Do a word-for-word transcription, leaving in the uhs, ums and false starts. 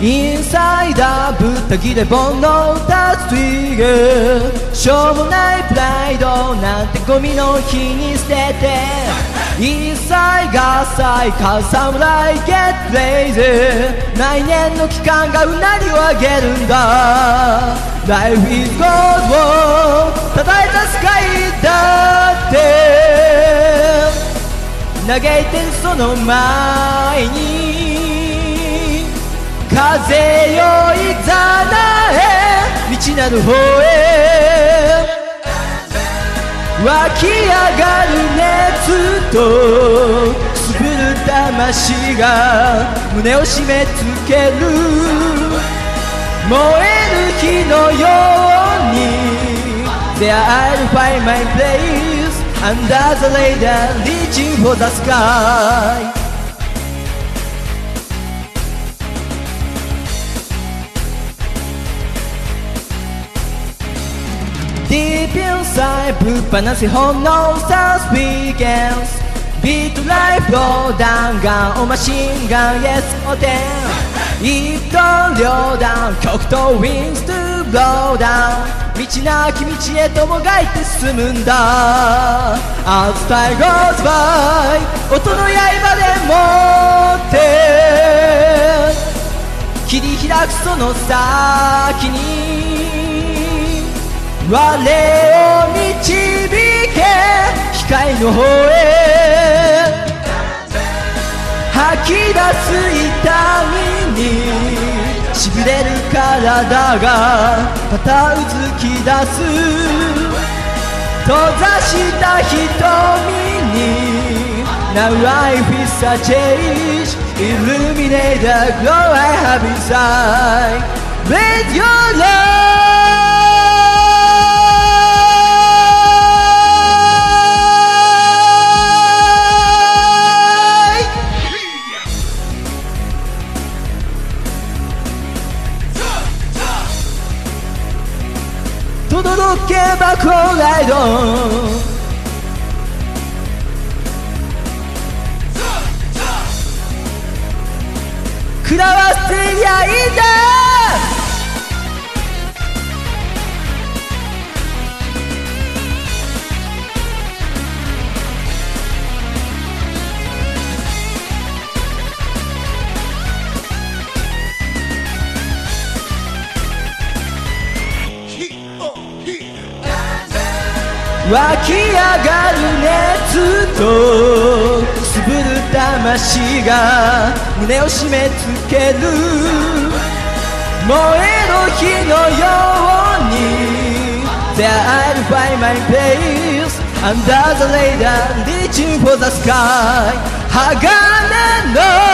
インサイダーぶった切れ煩悩立つトゥイガーしょうもないプライドなんてゴミの日に捨てて一切合切買う侍 Get lazy 来年の期間がうなりを上げるんだ Life is gold を叩いたスカイだって嘆いてるその前に風よいざなえ道なる方へ湧き上がる熱とくすぶる魂が胸を締め付ける燃える火のように There I'll find my place Under the radar reaching for the sky Deep inside ぶっ放す本能 Sounds begins Beat life blow down gun おマシンガン Yes おてん一刀両断極東 Wings to blow down 道なき道へともがいて進むんだ As time goes by 音の刃でもって切り開くその先に我を導け光の方へ吐き出す痛みにしびれる体がまたうずき出す閉ざした瞳に Now life is a change Illuminate the glow I have inside With your love届けばコーライド食らわせりゃいいんだ湧き上がる熱とくすぶる魂が胸を締め付ける燃える火のように There I'll find my place Under the radar reaching for the sky 鋼の